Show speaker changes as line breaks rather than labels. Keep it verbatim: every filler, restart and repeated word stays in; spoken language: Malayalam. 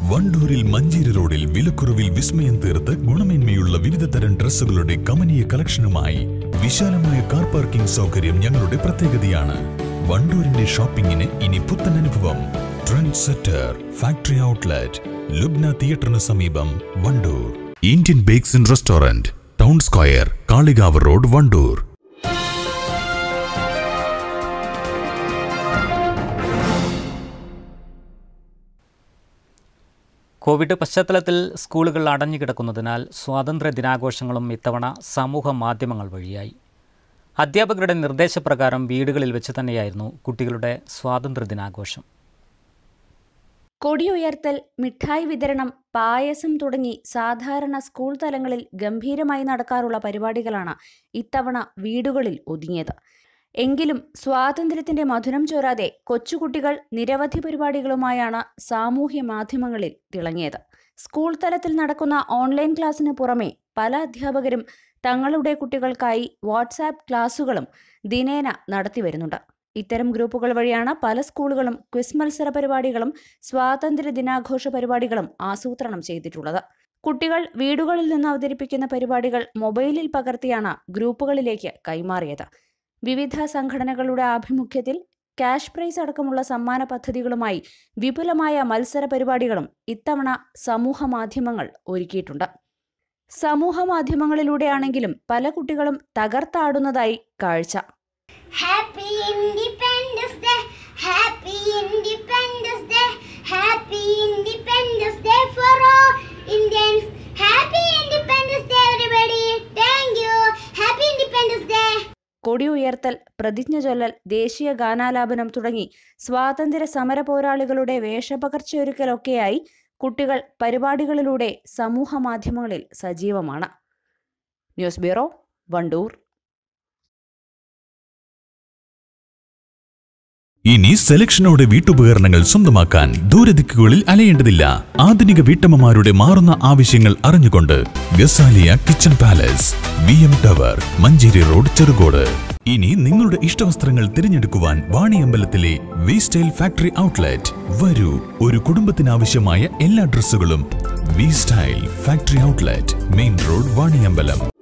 വണ്ടൂരിൽ മഞ്ചേരി റോഡിൽ വിലക്കുറവിൽ വിസ്മയം തീർത്ത് ഗുണമേന്മയുള്ള വിവിധ തരം ഡ്രസ്സുകളുടെ കമനീയ കളക്ഷനുമായി വിശാലമായ കാർ പാർക്കിംഗ് സൗകര്യം ഞങ്ങളുടെ പ്രത്യേകതയാണ്. വണ്ടൂരിന്റെ ഷോപ്പിംഗിന് ഇനി പുത്തൻ അനുഭവം. Trendsetter factory outlet, Lubna തിയേറ്ററിന് സമീപം, Wandoor. Indian bakes and restaurant, town square, Kalikavu road, Wandoor.
Covid പശ്ചാത്തലത്തിൽ സ്കൂളുകൾ അടഞ്ഞുകിടക്കുന്നതിനാൽ സ്വാതന്ത്ര്യ ദിനാഘോഷങ്ങളും ഇത്തവണ സമൂഹ മാധ്യമങ്ങൾ വഴിയായി. അധ്യാപകരുടെ നിർദ്ദേശപ്രകാരം വീടുകളിൽ വെച്ച് തന്നെയായിരുന്നു കുട്ടികളുടെ സ്വാതന്ത്ര്യ ദിനാഘോഷം.
കൊടിയുയർത്തൽ, മിഠായി വിതരണം, പായസം തുടങ്ങി സാധാരണ സ്കൂൾ തലങ്ങളിൽ ഗംഭീരമായി നടക്കാറുള്ള പരിപാടികളാണ് ഇത്തവണ വീടുകളിൽ ഒതുങ്ങിയത്. എങ്കിലും സ്വാതന്ത്ര്യത്തിന്റെ മധുരം ചോരാതെ കൊച്ചുകുട്ടികൾ നിരവധി പരിപാടികളുമായാണ് സാമൂഹ്യ മാധ്യമങ്ങളിൽ തിളങ്ങിയത്. സ്കൂൾ തലത്തിൽ നടക്കുന്ന ഓൺലൈൻ ക്ലാസ്സിന് പുറമെ പല അധ്യാപകരും തങ്ങളുടെ കുട്ടികൾക്കായി വാട്സാപ്പ് ക്ലാസുകളും ദിനേന നടത്തി വരുന്നുണ്ട്. ഇത്തരം ഗ്രൂപ്പുകൾ വഴിയാണ് പല സ്കൂളുകളും ക്വിസ് മത്സര പരിപാടികളും സ്വാതന്ത്ര്യ ദിനാഘോഷ പരിപാടികളും ആസൂത്രണം ചെയ്തിട്ടുള്ളത്. കുട്ടികൾ വീടുകളിൽ നിന്ന് അവതരിപ്പിക്കുന്ന പരിപാടികൾ മൊബൈലിൽ പകർത്തിയാണ് ഗ്രൂപ്പുകളിലേക്ക് കൈമാറിയത്. വിവിധ സംഘടനകളുടെ ആഭിമുഖ്യത്തിൽ ക്യാഷ് പ്രൈസ് അടക്കമുള്ള സമ്മാന പദ്ധതികളുമായി വിപുലമായ മത്സര പരിപാടികളും ഇത്തവണ സമൂഹ മാധ്യമങ്ങൾ ഒരുക്കിയിട്ടുണ്ട്. സമൂഹ മാധ്യമങ്ങളിലൂടെയാണെങ്കിലും പല കുട്ടികളും തകർത്താടുന്നതായി കാഴ്ച.
Happy Independence Day, Happy Independence Day, Happy Independence Day for all Indians. Happy Independence Day everybody. Thank you. Happy Independence Day.
കൊടി ഉയർത്തൽ, പ്രതിജ്ഞ ചൊല്ലൽ, ദേശീയ ഗാനാലാപനം തുടങ്ങി സ്വാതന്ത്ര്യ സമര പോരാളികളുടെ വേഷപകർച്ചയൊരുക്കലൊക്കെയായി കുട്ടികൾ പരിപാടികളിലൂടെ സമൂഹ മാധ്യമങ്ങളിൽ സജീവമാണ്. News bureau, Wandoor.
ഇനി സെലക്ഷനോടെ വീട്ടുപകരണങ്ങൾ സ്വന്തമാക്കാൻ ദൂരദിക്കുകളിൽ അലയേണ്ടതില്ല. ആധുനിക വീട്ടമ്മമാരുടെ മാറുന്ന ആവശ്യങ്ങൾ അറിഞ്ഞുകൊണ്ട് Gazaliya kitchen palace, V M tower, Manjeri road, Cherukode. ഇനി നിങ്ങളുടെ ഇഷ്ടവസ്ത്രങ്ങൾ തിരഞ്ഞെടുക്കുവാൻ വാണിയമ്പലത്തിലെ വി സ്റ്റൈൽ ഫാക്ടറി ഔട്ട്ലെറ്റ് വരൂ. ഒരു കുടുംബത്തിനാവശ്യമായ എല്ലാ ഡ്രസ്സുകളും V style factory outlet, main road, Vaniyambalam.